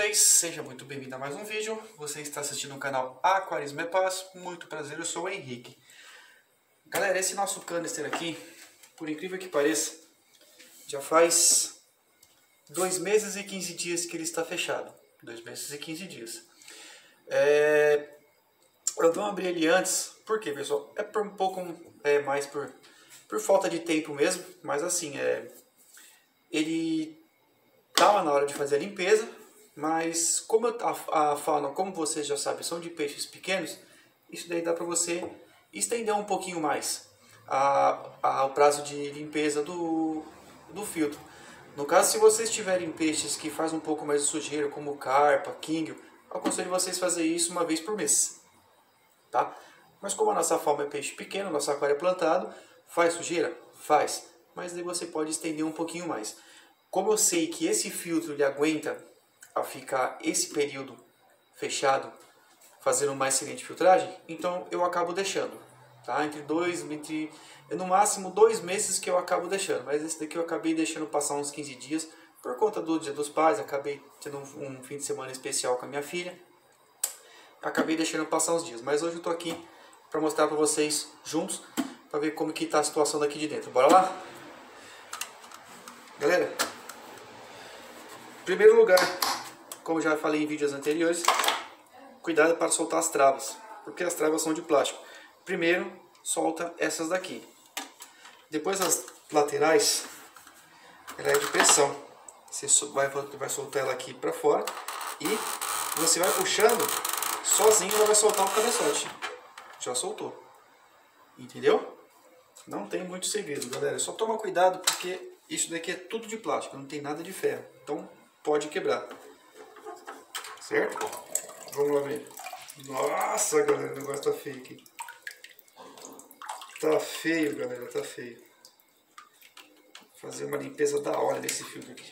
vocês? Seja muito bem-vindo a mais um vídeo. Você está assistindo o canal Aquarismo é Paz. Muito prazer, eu sou o Henrique. Galera, esse nosso canister aqui, por incrível que pareça, já faz 2 meses e 15 dias que ele está fechado. 2 meses e 15 dias. Eu não abri ele antes, por quê, pessoal? É por um pouco mais por falta de tempo mesmo, mas assim, ele estava na hora de fazer a limpeza, mas como a fauna, como vocês já sabem, são de peixes pequenos, isso daí dá para você estender um pouquinho mais o prazo de limpeza do filtro. No caso, se vocês tiverem peixes que fazem um pouco mais de sujeira, como carpa, king, eu aconselho vocês a fazer isso uma vez por mês. Tá? Mas como a nossa fauna é peixe pequeno, nosso aquário é plantado, faz sujeira? Faz. Mas aí você pode estender um pouquinho mais. Como eu sei que esse filtro ele aguenta a ficar esse período fechado, fazendo uma excelente filtragem, então eu acabo deixando. Tá? No máximo 2 meses que eu acabo deixando. Mas esse daqui eu acabei deixando passar uns 15 dias. Por conta do Dia dos Pais, acabei tendo um fim de semana especial com a minha filha. Acabei deixando passar uns dias. Mas hoje eu tô aqui para mostrar para vocês juntos, para ver como que tá a situação daqui de dentro. Bora lá? Galera, em primeiro lugar, como já falei em vídeos anteriores, cuidado para soltar as travas, porque as travas são de plástico. Primeiro, solta essas daqui. Depois as laterais, ela é de pressão. Você vai soltar ela aqui para fora e você vai puxando, sozinho ela vai soltar o cabeçote. Já soltou. Entendeu? Não tem muito segredo, galera. Só toma cuidado porque isso daqui é tudo de plástico, não tem nada de ferro. Então pode quebrar. Certo? Vamos lá ver. Nossa, galera, o negócio tá feio aqui. Tá feio, galera, tá feio. Vou fazer uma limpeza da hora desse filtro aqui.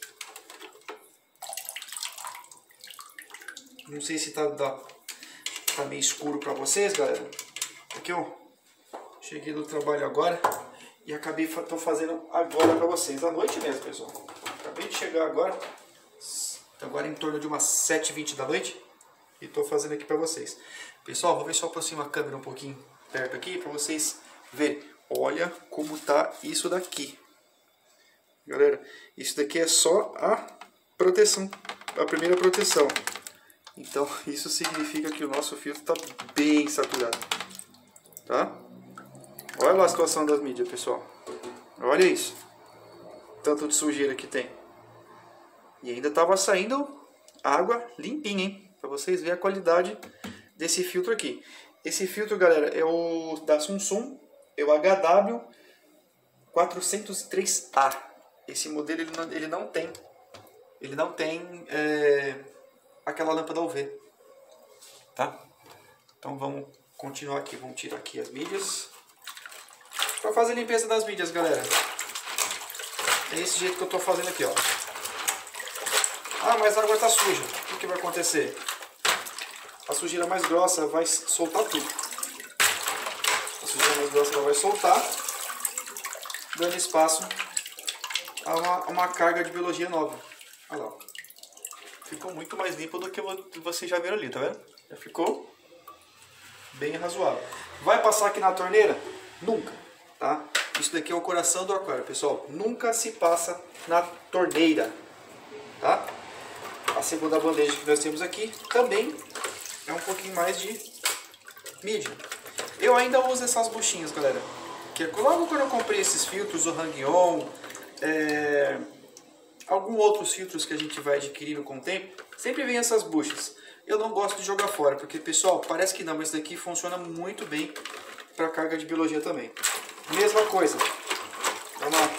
Não sei se tá meio escuro pra vocês, galera. Aqui, ó. Cheguei do trabalho agora e tô fazendo agora pra vocês. À noite mesmo, pessoal. Acabei de chegar agora. Agora em torno de umas 7h20 da noite. E tô fazendo aqui pra vocês. Pessoal, vou ver se eu aproximo a câmera um pouquinho perto aqui pra vocês verem. Olha como tá isso daqui. Galera, isso daqui é só a proteção. A primeira proteção. Então isso significa que o nosso filtro tá bem saturado. Tá? Olha lá a situação das mídias, pessoal. Olha isso. Tanto de sujeira que tem. E ainda estava saindo água limpinha, hein? Para vocês verem a qualidade desse filtro aqui. Esse filtro, galera, é o da Samsung. É o HW403A. Esse modelo ele não tem aquela lâmpada UV. Tá? Então vamos continuar aqui. Vamos tirar aqui as mídias. Para fazer a limpeza das mídias, galera. É esse jeito que eu estou fazendo aqui, ó. Ah, mas a água está suja. O que vai acontecer? A sujeira mais grossa vai soltar tudo. A sujeira mais grossa ela vai soltar, dando espaço a uma carga de biologia nova. Olha lá. Ficou muito mais limpo do que vocês já viram ali, tá vendo? Já ficou bem razoável. Vai passar aqui na torneira? Nunca, tá? Isso daqui é o coração do aquário, pessoal. Nunca se passa na torneira, tá? A segunda bandeja que nós temos aqui também é um pouquinho mais de mídia. Eu ainda uso essas buchinhas, galera. Que logo quando eu comprei esses filtros, o Hang-On, alguns outros filtros que a gente vai adquirindo com o tempo, sempre vem essas buchas. Eu não gosto de jogar fora, porque, pessoal, parece que não, mas isso daqui funciona muito bem para carga de biologia também. Mesma coisa. Vamos lá.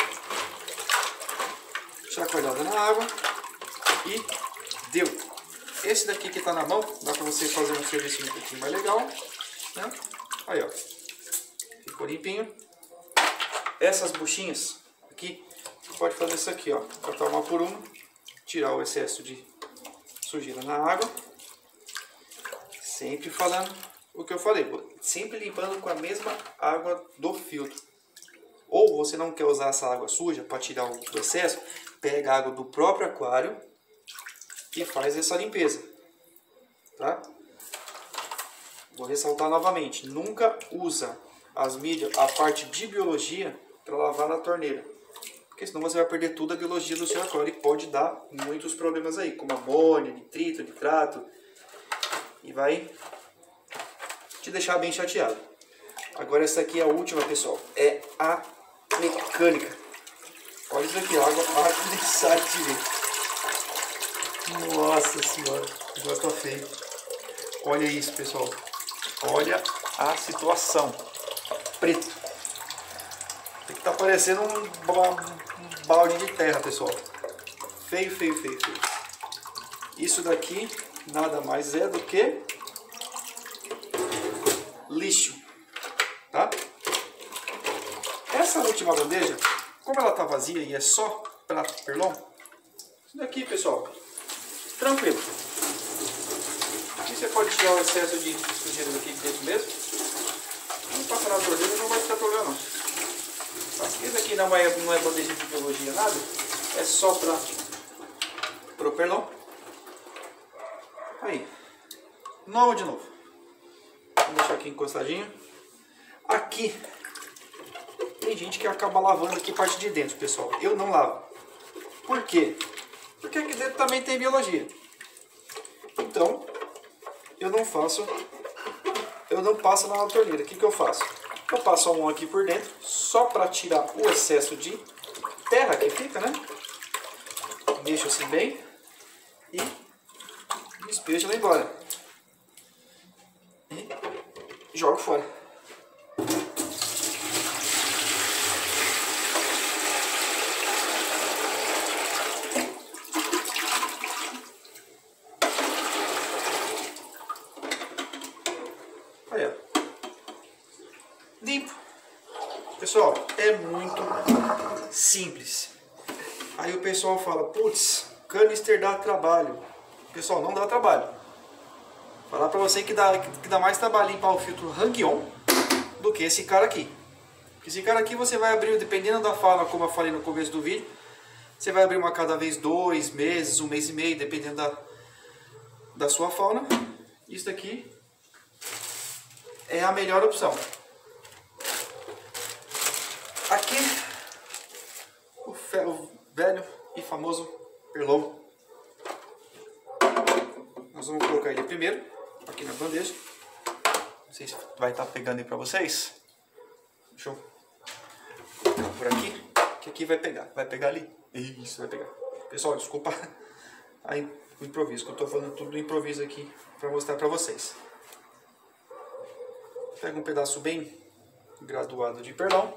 Chacoalhada na água. E deu. Esse daqui que está na mão, dá para você fazer um serviço um pouquinho mais legal. Né? Aí, ó. Ficou limpinho. Essas buchinhas aqui, você pode fazer isso aqui, ó. Cortar uma por uma. Tirar o excesso de sujeira na água. Sempre falando o que eu falei. Sempre limpando com a mesma água do filtro. Ou você não quer usar essa água suja para tirar o excesso, pega a água do próprio aquário e faz essa limpeza, tá? Vou ressaltar novamente, nunca usa as mídias, a parte de biologia para lavar na torneira, porque senão você vai perder toda a biologia do seu aquário e pode dar muitos problemas aí, como amônia, nitrito, nitrato, e vai te deixar bem chateado. Agora essa aqui é a última, pessoal, é a mecânica. Olha isso aqui, água condensada de ver. Nossa senhora, o negócio tá feio. Olha isso, pessoal. Olha a situação. Preto. Tem que tá parecendo um balde de terra, pessoal. Feio, feio, feio, feio. Isso daqui nada mais é do que lixo, tá? Essa última bandeja, como ela tá vazia e é só para perlon, isso daqui, pessoal, tranquilo. Aqui você pode tirar o excesso de sujeira daqui dentro mesmo. Não passar na torneira, não vai ficar problema não. Isso aqui não é bandeja de biologia, nada. É só para o perlon. Aí, nova de novo. Vou deixar aqui encostadinho. Aqui tem gente que acaba lavando aqui parte de dentro, pessoal. Eu não lavo. Por quê? Porque aqui dentro também tem biologia. Então, eu não passo na torneira. O que eu faço? Eu passo a mão aqui por dentro, só para tirar o excesso de terra que fica, né? Deixo assim bem e despejo lá embora. E jogo fora. Aí, ó. Limpo. Pessoal, é muito simples. Aí o pessoal fala, putz, canister dá trabalho. Pessoal, não dá trabalho. Falar pra você que dá mais trabalho limpar o filtro Hang-On do que esse cara aqui. Porque esse cara aqui você vai abrir, dependendo da fauna, como eu falei no começo do vídeo, você vai abrir uma cada vez 2 meses, 1 mês e meio, dependendo da sua fauna. Isso daqui é a melhor opção. Aqui, o velho e famoso perlon. Nós vamos colocar ele primeiro, aqui na bandeja. Não sei se vai estar pegando aí pra vocês. Deixa eu colocar por aqui, que aqui vai pegar. Vai pegar ali? Isso, vai pegar. Pessoal, desculpa aí o improviso, que eu tô falando tudo do improviso aqui pra mostrar pra vocês. Pega um pedaço bem graduado de perlon.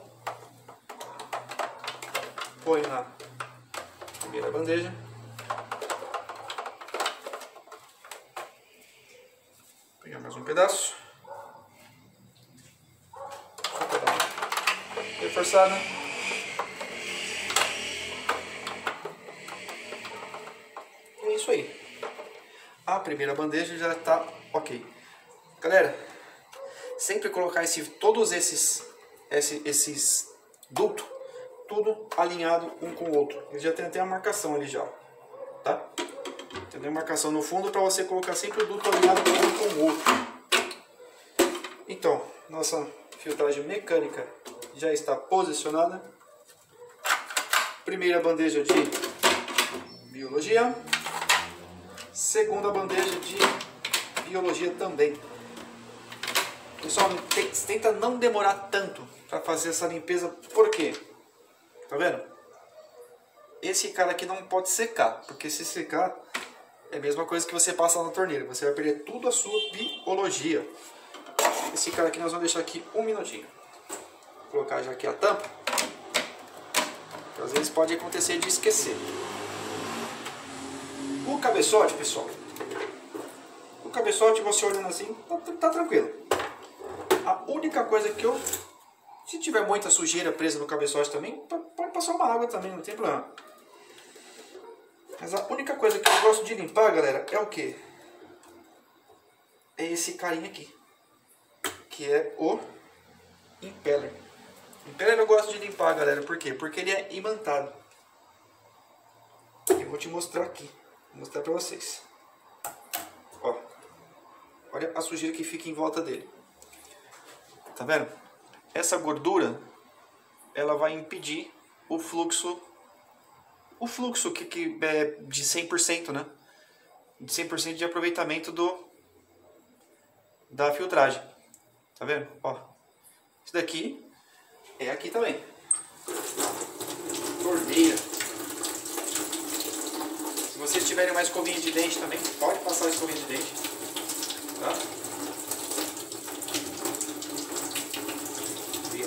Põe na primeira bandeja. Pegar mais um pedaço. Só para dar uma reforçada. É isso aí. A primeira bandeja já está ok. Galera, sempre colocar todos esses dutos tudo alinhado um com o outro. Ele já tem até a marcação ali já, tá? Tem a marcação no fundo para você colocar sempre o duto alinhado um com o outro. Então, nossa filtragem mecânica já está posicionada. Primeira bandeja de biologia. Segunda bandeja de biologia também. Pessoal, tenta não demorar tanto para fazer essa limpeza. Por quê? Tá vendo? Esse cara aqui não pode secar, porque se secar é a mesma coisa que você passar na torneira. Você vai perder tudo a sua biologia. Esse cara aqui nós vamos deixar aqui um minutinho. Vou colocar já aqui a tampa. Às vezes pode acontecer de esquecer. O cabeçote, pessoal. O cabeçote, você olhando assim, tá tranquilo. A única coisa que se tiver muita sujeira presa no cabeçote também, pode passar uma água também, não tem problema. Mas a única coisa que eu gosto de limpar, galera, é o que? É esse carinha aqui. Que é o impeller. Impeller eu gosto de limpar, galera. Por quê? Porque ele é imantado. Eu vou te mostrar aqui. Vou mostrar pra vocês. Ó, olha a sujeira que fica em volta dele. Tá vendo? Essa gordura, ela vai impedir o fluxo que é de 100%, né? De 100% de aproveitamento da filtragem. Tá vendo? Ó, isso daqui é aqui também. Torneira. Se vocês tiverem uma escovinha de dente também, pode passar a escovinha de dente. Tá? E, ó.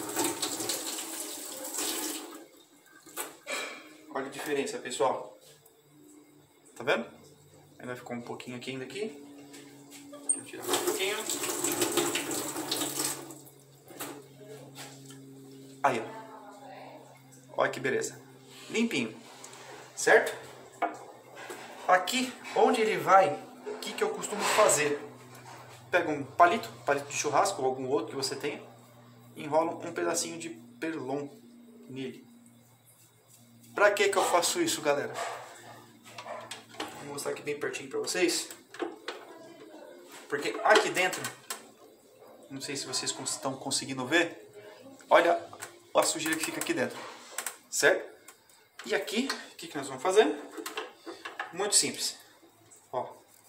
Olha a diferença, pessoal. Tá vendo? Aí vai ficar um pouquinho aqui ainda aqui. Vou tirar mais um pouquinho. Aí, ó. Olha que beleza. Limpinho. Certo? Aqui, onde ele vai, o que eu costumo fazer? Pega um palito de churrasco ou algum outro que você tenha, enrola um pedacinho de perlon nele. Pra que eu faço isso, galera? Vou mostrar aqui bem pertinho pra vocês. Porque aqui dentro, não sei se vocês estão conseguindo ver, olha a sujeira que fica aqui dentro, certo? E aqui, o que nós vamos fazer? Muito simples. Ó,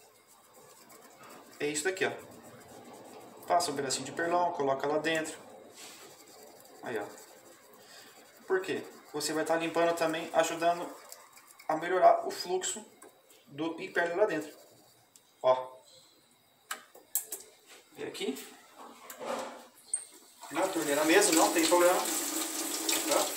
é isso daqui, ó. Passa um pedacinho de perlão, coloca lá dentro. Aí, ó. Por quê? Você vai estar limpando também, ajudando a melhorar o fluxo do imperler lá dentro. Ó. E aqui. Na torneira mesmo, não tem problema. Tá?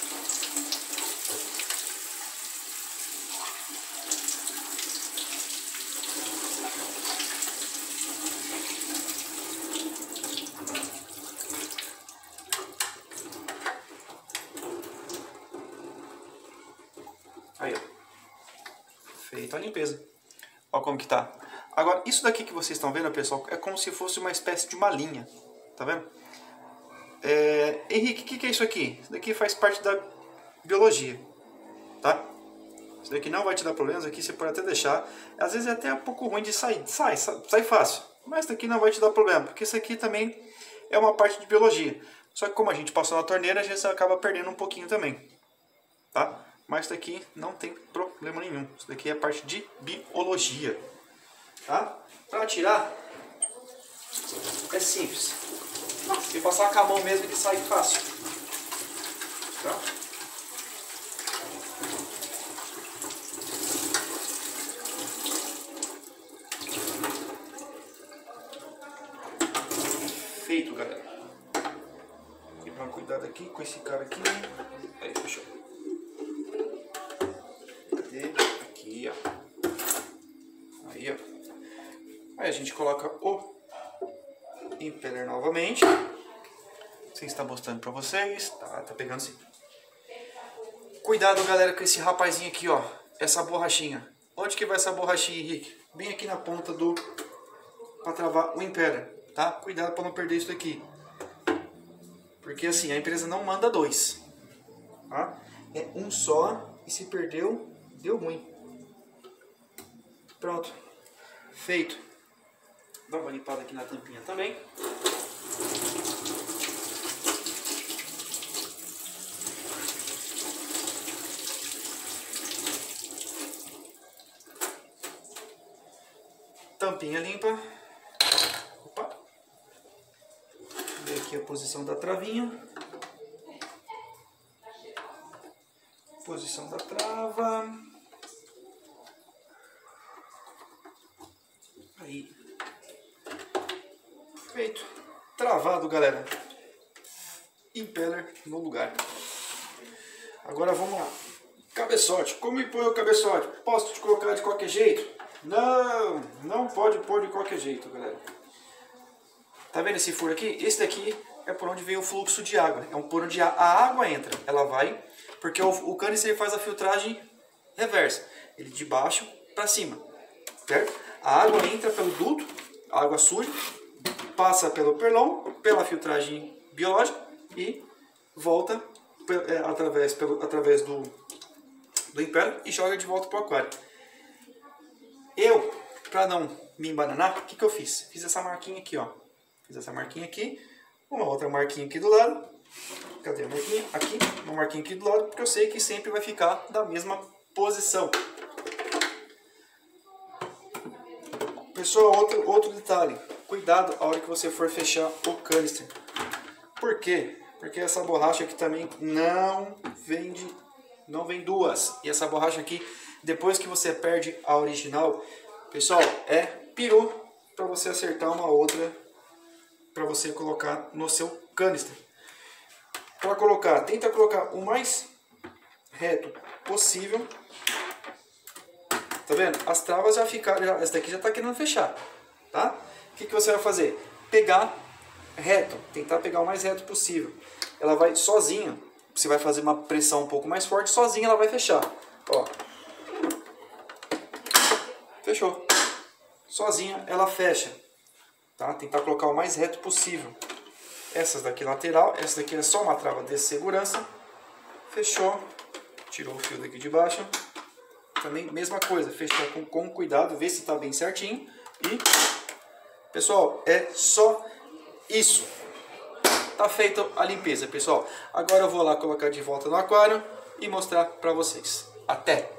Aí, ó. Feita a limpeza. Ó como que tá. Agora, isso daqui que vocês estão vendo, pessoal, é como se fosse uma espécie de uma linha. Tá vendo? Henrique, o que é isso aqui? Isso daqui faz parte da biologia. Tá? Isso daqui não vai te dar problemas. Aqui você pode até deixar. Às vezes é até um pouco ruim de sair. Sai fácil. Mas isso daqui não vai te dar problema. Porque isso aqui também é uma parte de biologia. Só que como a gente passou na torneira, a gente acaba perdendo um pouquinho também. Tá? Mas isso daqui não tem problema nenhum. Isso daqui é parte de biologia. Tá? Para tirar é simples. Se passar com a mão mesmo, ele sai fácil. Tá? Feito, galera. Vou tomar cuidado aqui com esse cara aqui. Aí, fechou. Aqui, ó. Aí, ó. Aí a gente coloca o impeller novamente. Não sei se está mostrando para vocês. Tá pegando sim. Cuidado, galera, com esse rapazinho aqui, ó. Essa borrachinha. Onde que vai essa borrachinha, Henrique? Bem aqui na ponta para travar o impeller, tá? Cuidado para não perder isso aqui. Porque assim, a empresa não manda dois. Tá? É um só e se perdeu, deu ruim. Pronto. Feito. Dá uma limpada aqui na tampinha também. Tampinha limpa. Opa. Ver aqui a posição da travinha. Posição da trava. Aí. Feito. Travado, galera. Impeller no lugar. Agora vamos lá. Cabeçote. Como põe o cabeçote? Posso te colocar de qualquer jeito? Não, não pode pôr de qualquer jeito, galera. Tá vendo esse furo aqui? Esse daqui é por onde vem o fluxo de água. É um por onde a água entra. Ela vai, porque o canister faz a filtragem reversa. Ele de baixo para cima, certo? A água entra pelo duto, a água suja, passa pelo perlon, pela filtragem biológica e volta através do impeller e joga de volta para o aquário. Eu, para não me embananar, o que eu fiz? Fiz essa marquinha aqui, ó. Fiz essa marquinha aqui, uma outra marquinha aqui do lado. Cadê a marquinha? Aqui, uma marquinha aqui do lado, porque eu sei que sempre vai ficar da mesma posição. Pessoal, outro detalhe. Cuidado a hora que você for fechar o canister. Por quê? Porque essa borracha aqui também não vem duas. E essa borracha aqui, depois que você perde a original, pessoal, é peru para você acertar uma outra para você colocar no seu canister. Para colocar, tenta colocar o mais reto possível. Tá vendo? As travas já ficaram, essa daqui já está querendo fechar, tá? O que você vai fazer? Pegar reto, tentar pegar o mais reto possível. Ela vai sozinha, você vai fazer uma pressão um pouco mais forte, sozinha ela vai fechar. Ó. Fechou. Sozinha ela fecha. Tá? Tentar colocar o mais reto possível. Essas daqui lateral, essa daqui é só uma trava de segurança. Fechou. Tirou o fio daqui de baixo. Também mesma coisa, fechar com cuidado, ver se está bem certinho. E, pessoal, é só isso. Tá feita a limpeza, pessoal. Agora eu vou lá colocar de volta no aquário e mostrar para vocês. Até!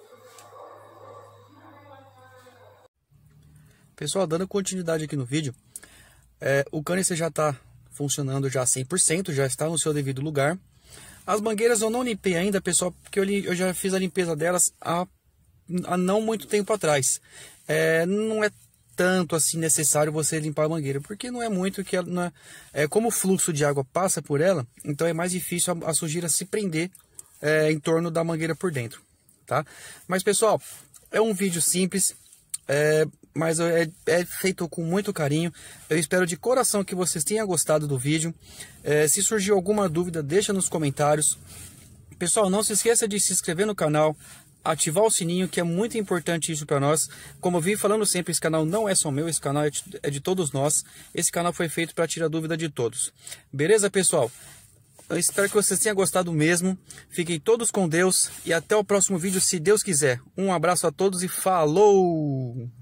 Pessoal, dando continuidade aqui no vídeo, o canister já está funcionando já 100%, já está no seu devido lugar. As mangueiras eu não limpei ainda, pessoal, porque eu já fiz a limpeza delas há não muito tempo atrás. Não é tanto assim necessário você limpar a mangueira, porque não é muito que ela, como o fluxo de água passa por ela, então é mais difícil a sujeira se prender em torno da mangueira por dentro, tá? Mas pessoal, é um vídeo simples, mas é feito com muito carinho. Eu espero de coração que vocês tenham gostado do vídeo. Se surgiu alguma dúvida, deixa nos comentários. Pessoal, não se esqueça de se inscrever no canal, ativar o sininho, que é muito importante isso para nós. Como eu vim falando sempre, esse canal não é só meu, esse canal é de todos nós. Esse canal foi feito para tirar dúvida de todos. Beleza, pessoal? Eu espero que vocês tenham gostado mesmo. Fiquem todos com Deus e até o próximo vídeo, se Deus quiser. Um abraço a todos e falou!